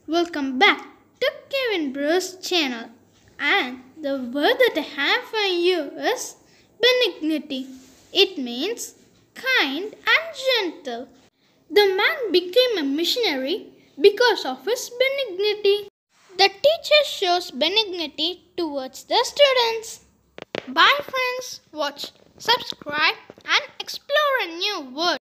Welcome back to Kevin Bro's channel, and the word that I have for you is benignity. It means kind and gentle. The man became a missionary because of his benignity. The teacher shows benignity towards the students. Bye friends, watch, subscribe and explore a new world.